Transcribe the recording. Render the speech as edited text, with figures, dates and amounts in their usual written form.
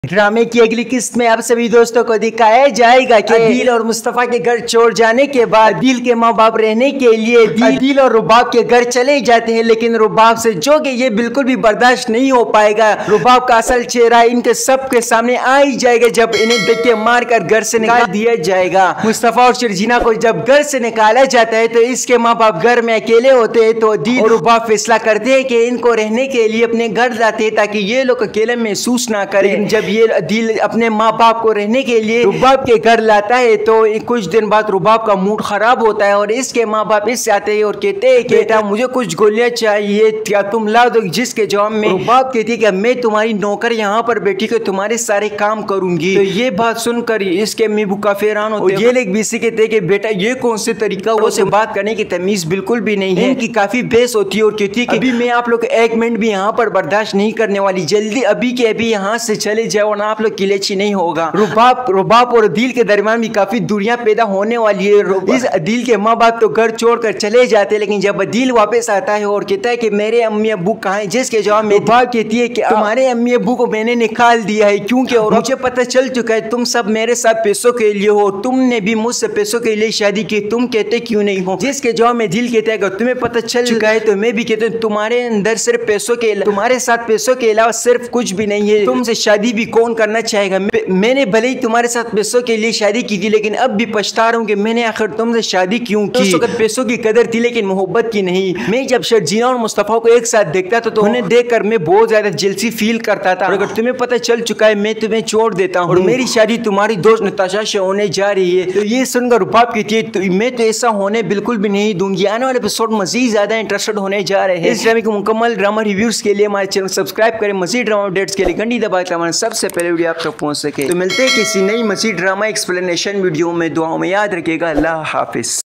ड्रामे की अगली किस्त में आप सभी दोस्तों को दिखाया जाएगा कि अदील और मुस्तफा के घर छोड़ जाने के बाद अदील के माँ बाप रहने के लिए अदील और रुबाब के घर चले जाते हैं, लेकिन रुबाब से जो कि ये बिल्कुल भी बर्दाश्त नहीं हो पाएगा। रुबाब का असल चेहरा इनके सबके सामने आ ही जाएगा जब इन्हें धक्के मार कर घर से निकाल दिया जाएगा। मुस्तफा और शर्जीना को जब घर से निकाला जाता है तो इसके माँ बाप घर में अकेले होते हैं, तो अदील और रुबाब फैसला करते हैं कि इनको रहने के लिए अपने घर लाते हैं ताकि ये लोग अकेले महसूस ना करें। जब ये अदील अपने माँ बाप को रहने के लिए रुबाब के घर लाता है तो कुछ दिन बाद रुबाब का मूड खराब होता है और इसके माँ बाप इससे आते हैं और कहते हैं कि बेटा मुझे कुछ गोलियां चाहिए, क्या तुम ला दो? जिसके जवाब में रुबाब कहती है कि मैं तुम्हारी नौकर यहाँ पर बैठी के तुम्हारे सारे काम करूंगी। तो ये बात सुनकर इसके अम्मी काफी हैरान होते हैं। ये लोग भी कहते हैं कि बेटा ये कौन से तरीका वो से बात करने की तमीज बिल्कुल भी नहीं है। इनकी काफी बहस होती है और कहती है कि अभी मैं आप लोग एक मिनट भी यहाँ पर बर्दाश्त नहीं करने वाली, जल्दी अभी के अभी यहाँ से चले जाओ ना, आप लोग के लिए अच्छी नहीं होगा। रुबाब और अदील के दरमियान भी काफी दूरियां पैदा होने वाली है। इस अदील के माँ बाप तो घर छोड़कर चले जाते हैं, लेकिन जब अदील वापस आता है और कहता है कि मेरे अम्मी अब्बू कहाँ हैं, जिसके जवाब में रुबाब कहती है कि तुम्हारे अम्मी अब्बू को मैंने निकाल दिया है क्योंकि और मुझे पता चल चुका है तुम सब मेरे साथ पैसों के लिए हो, तुमने भी मुझसे पैसों के लिए शादी की, तुम कहते क्यों नहीं हो? जिसके जवाब में दिल कहता है कि तुम्हें पता चल चुका है तो मैं भी कहता हूँ तुम्हारे अंदर सिर्फ पैसों के तुम्हारे साथ पैसों के अलावा सिर्फ कुछ भी नहीं है, तुमसे शादी भी कौन करना चाहेगा? मैंने भले ही तुम्हारे साथ पैसों के लिए शादी की थी, लेकिन अब भी पछता रहा हूँ कि मैंने आखिर तुमसे शादी क्यों की। उस वक्त पैसों की कदर थी लेकिन मोहब्बत की नहीं। मैं जब शर्जीना और मुस्तफा को एक साथ देखता था तो उन्हें देखकर मैं बहुत ज्यादा जेलसी फील करता था। और अगर तुम्हें पता चल चुका है मैं तुम्हें छोड़ देता हूँ और मेरी शादी तुम्हारी दोस्त नताशा से होने जा रही है, तो ये सुनकर रुबाब कहती है तो मैं तो ऐसा होने बिल्कुल भी नहीं दूंगी। आने वाले एपिसोड मजीद ज्यादा इंटरेस्टेड होने जा रहे हैं। इस ड्रामे के मुकम्मल ड्रामा रिव्यूज के लिए हमारे चैनल सब्सक्राइब करें। मजीद ड्रामा अपडेट्स के लिए घंटी दबाकर हमारे सबसे पहले वीडियो आप तक पहुंच सके। तो मिलते हैं किसी नई मजीद ड्रामा एक्सप्लेनेशन वीडियो में। दुआओं में याद रखिएगा। अल्लाह हाफिज।